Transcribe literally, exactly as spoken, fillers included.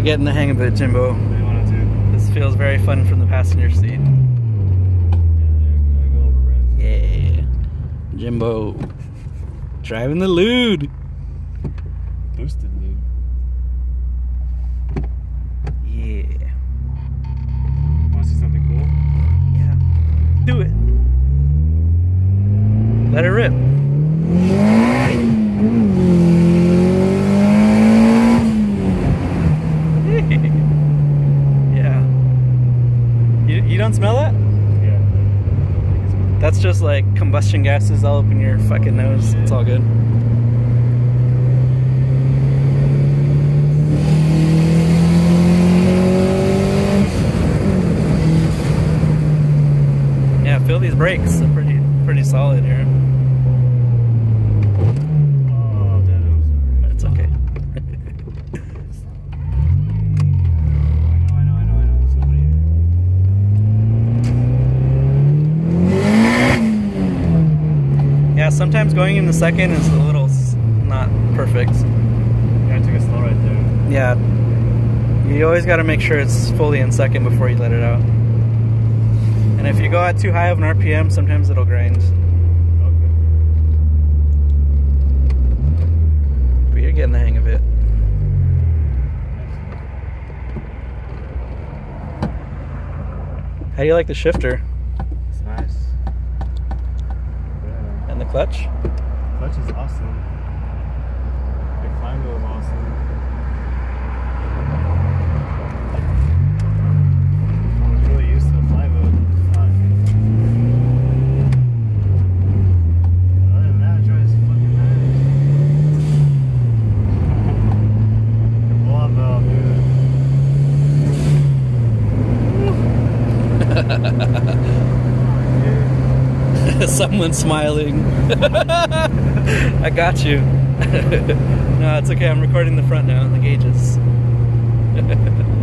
getting the hang of it, Jimbo. What do you want to do? This feels very fun from the passenger seat. Yeah, Jimbo driving the lewd. Boosted lube. Yeah. Want to see something cool? Yeah. Do it. Let it rip. Yeah. You, you don't smell that? Yeah. That's just like combustion gases all up in your fucking nose. It's all good. Yeah, feel these brakes. They're pretty pretty solid here. Oh, that It's okay. I know, I know, I know, I know. Somebody. Yeah, sometimes going in the second is a little s- not perfect. Yeah, I took it slow right there. Yeah, you always got to make sure it's fully in second before you let it out. And if you go at too high of an R P M, sometimes it'll grind. Okay. But you're getting the hang of it. How do you like the shifter? It's nice. Yeah. And the clutch? Clutch is awesome. The flying wheel is awesome. I was really used to the fly wheel. Other than that, it drives fucking nice. The blow-up valve, dude. Someone's smiling. I got you. No, it's okay. I'm recording the front now, the gauges.